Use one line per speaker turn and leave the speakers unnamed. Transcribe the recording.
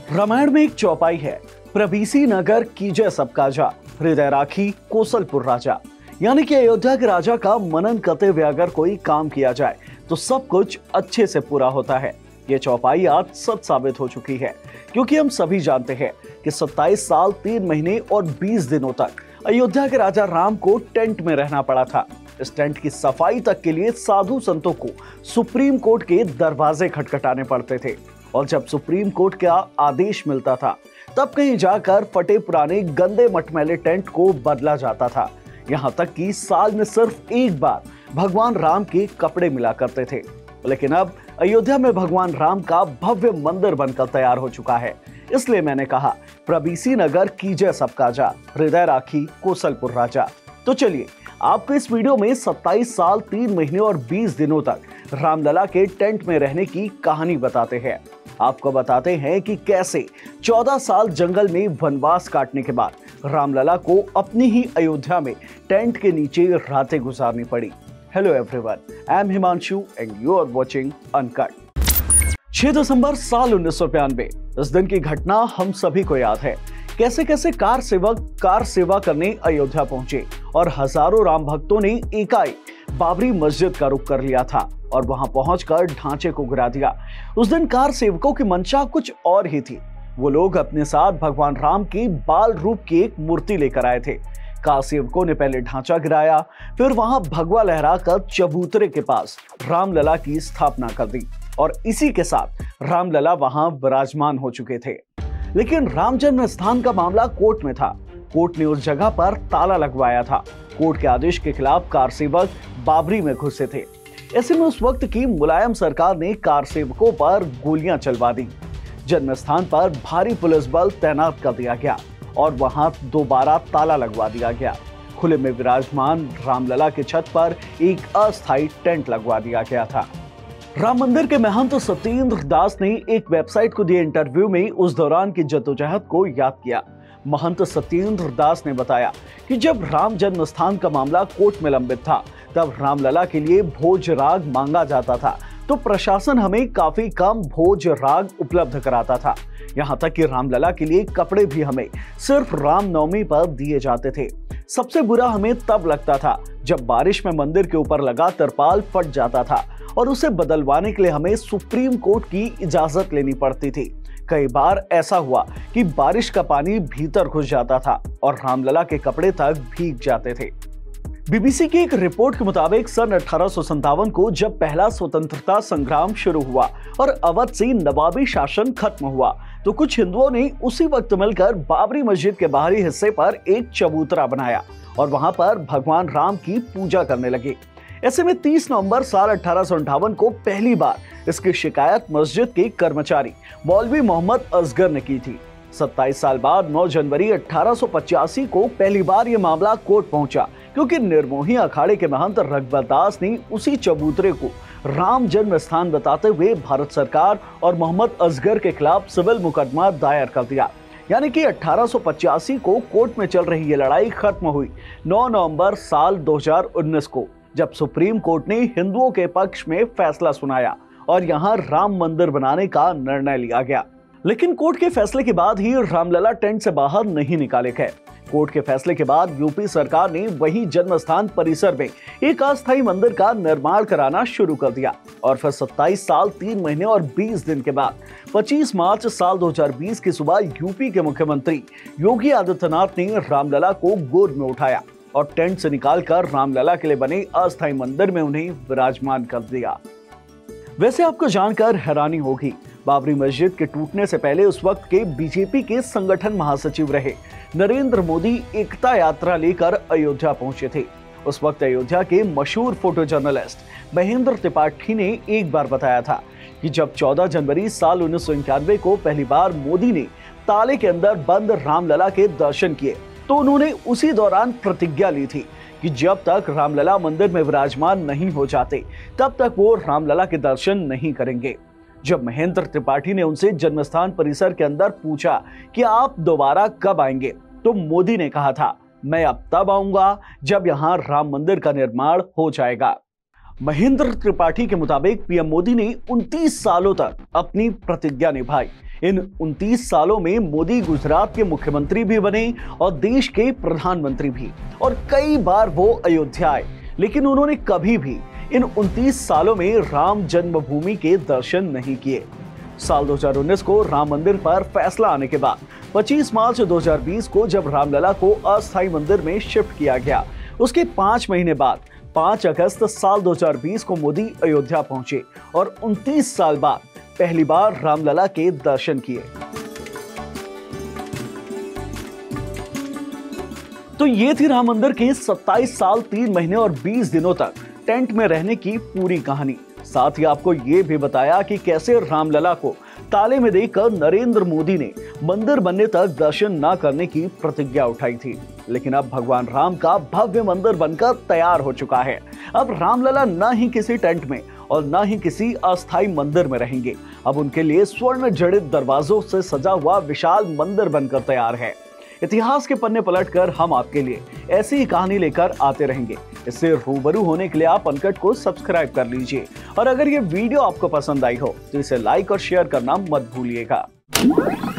रामायण में एक चौपाई है, प्रभीसी नगर कीजय सब काजा, हृदय राखी कोसलपुर राजा। यानी कि अयोध्या के राजा का मनन करते हुए अगर कोई काम किया जाए तो सब कुछ अच्छे से पूरा होता है। ये चौपाई आज सच साबित हो चुकी है, क्योंकि हम सभी जानते हैं कि 27 साल 3 महीने और 20 दिनों तक अयोध्या के राजा राम को टेंट में रहना पड़ा था। इस टेंट की सफाई तक के लिए साधु संतों को सुप्रीम कोर्ट के दरवाजे खटखटाने पड़ते थे, और जब सुप्रीम कोर्ट का आदेश मिलता था तब कहीं जाकर फटे पुराने गंदे मटमैले टेंट को बदला जाता था। यहाँ तक कि साल में सिर्फ एक बार भगवान राम के कपड़े मिला करते थे। लेकिन अब अयोध्या में भगवान राम का भव्य मंदिर बनकर तैयार हो चुका है। इसलिए मैंने कहा, प्रभीसी नगर कीजय सब काजा, हृदय राखी कोसलपुर राजा। तो चलिए आपको इस वीडियो में 27 साल 3 महीने और 20 दिनों तक रामलला के टेंट में रहने की कहानी बताते हैं। आपको बताते हैं कि कैसे 14 साल जंगल में वनवास काटने के बाद रामलला को अपनी ही अयोध्या में टेंट के नीचे रातें गुजारनी पड़ी। Hello everyone, I am Himanshu and you are watching uncut. 6 दिसंबर साल 1992, इस दिन की घटना हम सभी को याद है। कैसे कैसे कार सेवक कार सेवा करने अयोध्या पहुंचे और हजारों राम भक्तों ने एकाएक बाबरी मस्जिद का रुख कर लिया था और वहां पहुंचकर ढांचे को गिरा दिया। उस दिन कार सेवकों की मंशा कुछ और ही थी। वो लोग अपने साथ भगवान राम की बाल रूप की एक मूर्ति लेकर आए थे। कार सेवकों ने पहले ढांचा गिराया, फिर वहां भगवा लहराकर चबूतरे के पास रामलला की स्थापना कर दी और इसी के साथ रामलला वहां विराजमान हो चुके थे। लेकिन राम जन्म स्थान का मामला कोर्ट में था। कोर्ट ने उस जगह पर ताला लगवाया था। कोर्ट के आदेश के खिलाफ कार सेवक बाबरी में घुसे थे। ऐसे में उस वक्त की मुलायम सरकार ने कार सेवकों पर गोलियां चलवा दी। जन्म स्थान पर भारी पुलिस बल तैनात कर दिया गया और वहां दोबारा ताला लगवा दिया गया। खुले में विराजमान रामलला के छत पर एक अस्थायी टेंट लगवा दिया गया था। राम मंदिर के महंत सत्येंद्र दास ने एक वेबसाइट को दिए इंटरव्यू में उस दौरान की जद्दोजहद को याद किया। महंत सत्येंद्र दास ने बताया कि जब राम जन्म स्थान का मामला कोर्ट में लंबित था, तब रामलला के लिए भोज राग मांगा जाता था, तो प्रशासन हमें काफी कम भोज राग उपलब्ध कराता था। यहाँ तक कि रामलला के लिए कपड़े भी हमें सिर्फ रामनवमी पर दिए जाते थे। सबसे बुरा हमें तब लगता था जब बारिश में मंदिर के ऊपर लगा तिरपाल फट जाता था और उसे बदलवाने के लिए हमें सुप्रीम कोर्ट की इजाजत लेनी पड़ती थी। कई बार ऐसा हुआ कि बारिश का पानी भीतर घुस जाता था और रामलला के कपड़े तक भीग जाते थे। बीबीसी की एक रिपोर्ट के मुताबिक सन 1857 को जब पहला स्वतंत्रता संग्राम शुरू हुआ और अवध से नवाबी शासन खत्म हुआ, तो कुछ हिंदुओं ने उसी वक्त मिलकर बाबरी मस्जिद के बाहरी हिस्से पर एक चबूतरा बनाया और वहां पर भगवान राम की पूजा करने लगे। ऐसे में 30 नवंबर साल 1858 को पहली बार इसकी शिकायत मस्जिद के कर्मचारी मौलवी मोहम्मद असगर ने की थी। 27 साल बाद 9 जनवरी 1885 को पहली बार यह मामला कोर्ट पहुंचा, क्योंकि निर्मोही अखाड़े के महंत रघुबर दास ने उसी चबूतरे को राम जन्म स्थान बताते हुए भारत सरकार और मोहम्मद असगर के खिलाफ सिविल मुकदमा दायर कर दिया। यानी कि 1885 को कोर्ट में चल रही ये लड़ाई खत्म हुई 9 नवंबर साल 2019 को, जब सुप्रीम कोर्ट ने हिंदुओं के पक्ष में फैसला सुनाया और यहाँ राम मंदिर बनाने का निर्णय लिया गया। लेकिन कोर्ट के फैसले के बाद ही रामलला टेंट से बाहर नहीं निकाले गए। कोर्ट के फैसले के बाद यूपी सरकार ने वही जन्म स्थान परिसर में एक अस्थायी मंदिर का निर्माण कराना शुरू कर दिया और फिर 27 साल 3 महीने और 20 दिन के बाद 25 मार्च साल 2020 की सुबह यूपी के मुख्यमंत्री योगी आदित्यनाथ ने रामलला को गोद में उठाया और टेंट से निकालकर रामलला के लिए बने अस्थायी मंदिर में उन्हें विराजमान कर दिया। वैसे आपको जानकर हैरानी होगी, बाबरी मस्जिद के टूटने से पहले उस वक्त के बीजेपी के संगठन महासचिव रहे नरेंद्र मोदी एकता यात्रा लेकर अयोध्या पहुंचे थे। उस वक्त अयोध्या के मशहूर फोटो जर्नलिस्ट महेंद्र त्रिपाठी ने एक बार बताया था कि जब 14 जनवरी साल 1991 को पहली बार मोदी ने ताले के अंदर बंद रामलला के दर्शन किए, तो उन्होंने उसी दौरान प्रतिज्ञा ली थी कि जब तक रामलला मंदिर में विराजमान नहीं हो जाते, तब तक वो रामलला के दर्शन नहीं करेंगे। जब महेंद्र त्रिपाठी ने उनसे जन्मस्थान परिसर के अंदर पूछा कि आप दोबारा कब आएंगे, तो मोदी ने कहा था, मैं अब तब आऊंगा जब यहाँ राम मंदिर का निर्माण हो जाएगा। महेंद्र त्रिपाठी के मुताबिक पीएम मोदी ने 29 सालों तक अपनी प्रतिज्ञा निभाई। इन 29 सालों में मोदी गुजरात के मुख्यमंत्री भी बने और देश के प्रधानमंत्री भी, और कई बार वो अयोध्या आए, लेकिन उन्होंने कभी भी इन 29 सालों में राम जन्मभूमि के दर्शन नहीं किए। साल 2019 को राम मंदिर पर फैसला आने के बाद 25 मार्च 2020 को जब रामलला को अस्थायी मंदिर में शिफ्ट किया गया, उसके 5 महीने बाद 5 अगस्त साल 2020 को मोदी अयोध्या पहुंचे और 29 साल बाद पहली बार रामलला के दर्शन किए। तो ये थी राम मंदिर के 27 साल 3 महीने और 20 दिनों तक टेंट में रहने की पूरी कहानी। साथ ही आपको ये भी बताया कि कैसे रामलला को ताले में देकर नरेंद्र मोदी ने मंदिर बनने तक दर्शन न करने की प्रतिज्ञा उठाई थी। लेकिन अब भगवान राम का भव्य मंदिर बनकर तैयार हो चुका है। अब रामलला न ही किसी टेंट में और न ही किसी अस्थायी मंदिर में रहेंगे। अब उनके लिए स्वर्ण जड़ित दरवाजों से सजा हुआ विशाल मंदिर बनकर तैयार है। इतिहास के पन्ने पलटकर हम आपके लिए ऐसी ही कहानी लेकर आते रहेंगे। इससे रूबरू होने के लिए आप अनकट को सब्सक्राइब कर लीजिए, और अगर ये वीडियो आपको पसंद आई हो तो इसे लाइक और शेयर करना मत भूलिएगा।